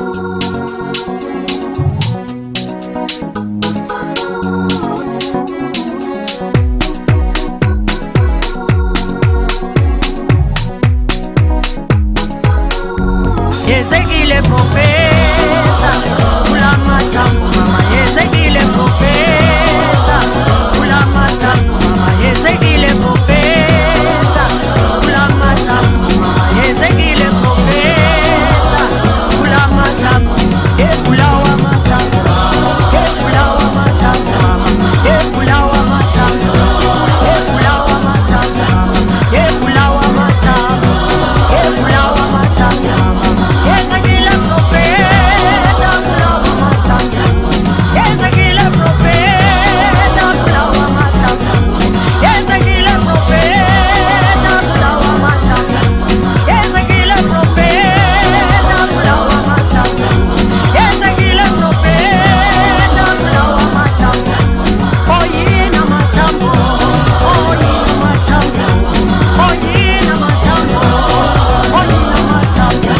Hezekeli profeta, kula matambo mama. Hezekeli profeta, kula matambo mama. Hezekeli profeta, kula matambo mama. Hezekeli profeta, kula matambo. Kula wa matambo, kula wa matambo mama. Kula wa matambo, kula wa matambo mama. Kula wa matambo, kula wa matambo mama. Hezekeli profeta, kula wa matambo. Hezekeli profeta, kula wa matambo. Hezekeli profeta, kula wa matambo. Hezekeli profeta, kula wa matambo. Hezekeli profeta, kula wa matambo. Oyina matambo, oyina matambo, oyina matambo, oyina matambo.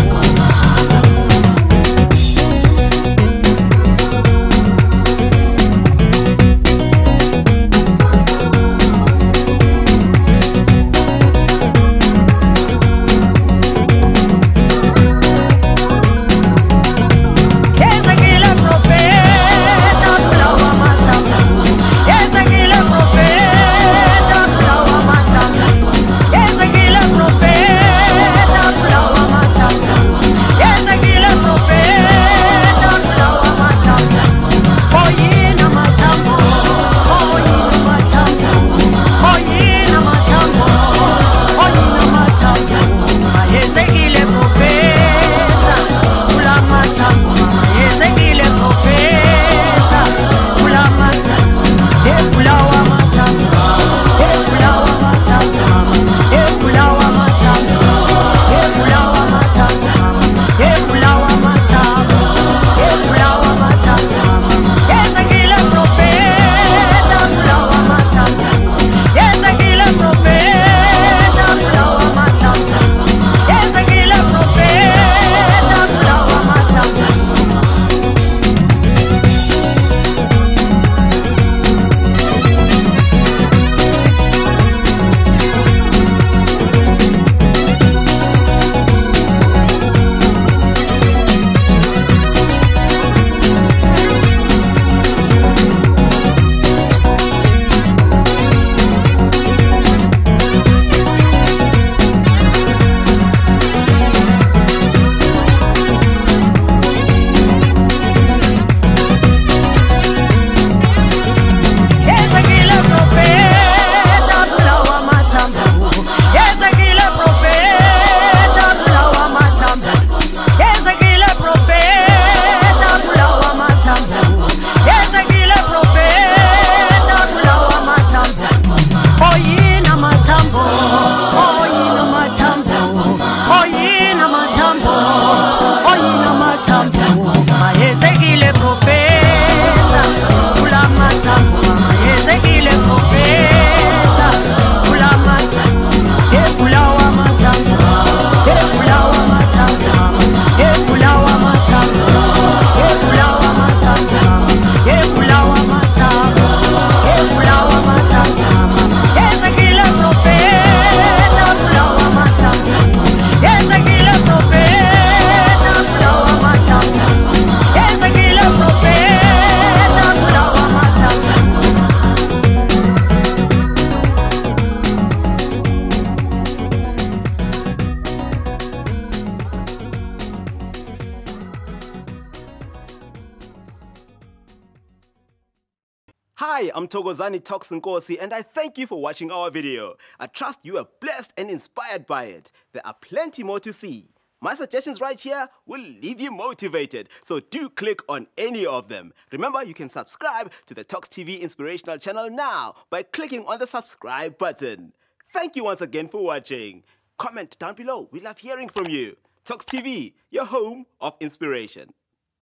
Hezekeli profeta, kula wa matambo. Hezekeli profeta, kula wa matambo. Hezekeli profeta, kula wa matambo. Hezekeli profeta, kula wa matambo. Oyina matambo, oyina matambo, oyina matambo, oyina matambo. Hezekeli profeta, kula matambo mama. Hezekeli profeta, kula matambo. Kula wa matambo, kula wa matambo mama. Kula wa matambo, kula wa matambo mama. Kula wa matambo, kula wa matambo mama. Hezekeli profeta, kula wa matambo. Hezekeli profeta, kula wa matambo. Hezekeli profeta, kula wa matambo. Hezekeli profeta, kula wa matambo. Hezekeli profeta, kula wa matambo. Hezekeli profeta, kula wa matambo. Hezekeli profeta, kula wa matambo. Oyina matambo, oyina matambo, oyina matambo, oyina matambo. Hezekeli profeta, kula matambo mama. Hezekeli profeta, kula matambo. Kula wa matambo, kula wa matambo mama. Kula wa matambo, kula wa matambo mama. Kula wa matambo, kula wa matambo mama. Hezekeli profeta, kula wa matambo. Hezekeli profeta, kula wa matambo. Hezekeli profeta, kula wa matambo. Hi, I'm Thokozani Nkosi, and I thank you for watching our video. I trust you are blessed and inspired by it. There are plenty more to see. My suggestions right here will leave you motivated, so do click on any of them. Remember, you can subscribe to the Talks TV Inspirational channel now by clicking on the subscribe button. Thank you once again for watching. Comment down below. We love hearing from you. Talks TV, your home of inspiration.